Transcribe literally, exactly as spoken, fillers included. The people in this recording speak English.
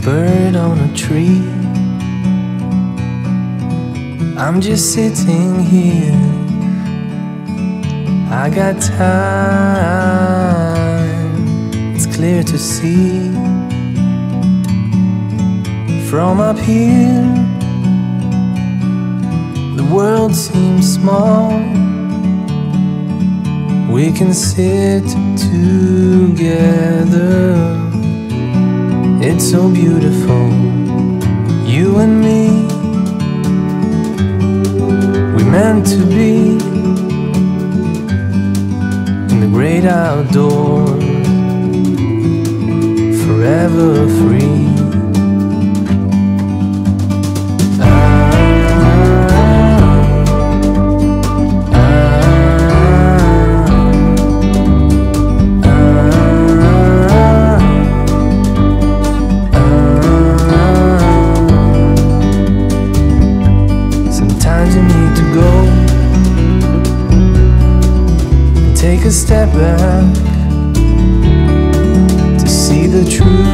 bird on a tree. I'm just sitting here, I got time, it's clear to see. From up here, the world seems small. We can sit together, it's so beautiful, you and me. We meant to be in the great outdoors, forever free. You need to go and take a step back to see the truth.